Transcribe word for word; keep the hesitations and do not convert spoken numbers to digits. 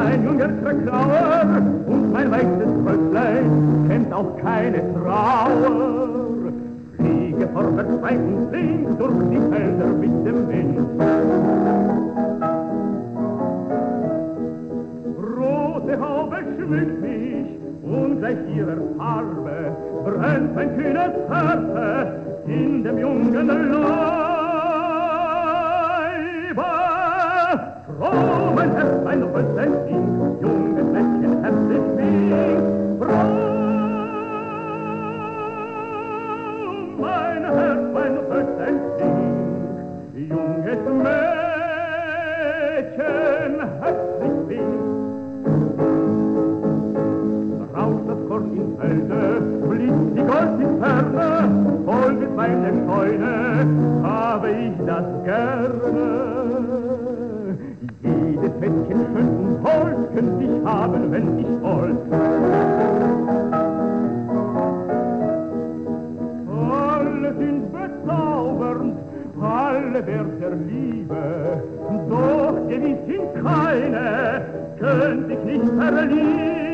mein junger Verklauer und mein weißes Röcklein kennt auch keine Trauer. Fliege vorwärts weit und links durch die Felder mit dem Wind. Rote Haube schmückt mich und gleich ihrer Farbe brennt mein kühnes Herz in dem jungen Leibe. Froh, mein Herz, mein Rösslein singt, junges Mädchen herzlich winkt. Froh, mein Herz, mein Rösslein singt, junges Mädchen herzlich winkt. Rauscht das Korn in Felde, blitzt die Gold in Ferne, voll mit meiner Scheune habe ich das gerne. Jedes Mädchen schön und hold könnt ich haben, wenn ich wollt. Alle sind bezaubernd, alle wert der Liebe, doch gewiss in keine könnt ich nicht verlieben.